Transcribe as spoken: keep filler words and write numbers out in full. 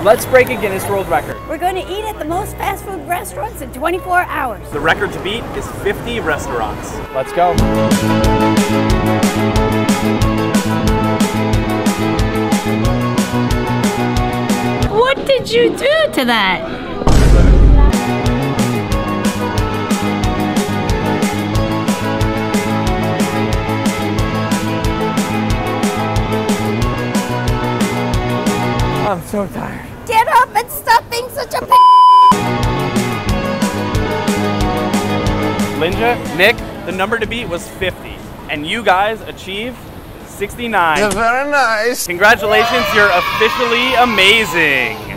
Let's break a Guinness World Record. We're going to eat at the most fast food restaurants in twenty-four hours. The record to beat is fifty restaurants. Let's go. What did you do to that? I'm so tired. Get up and stop being such a p***. Lynja, Nick, the number to beat was fifty, and you guys achieved sixty-nine. You're very nice. Congratulations, you're officially amazing.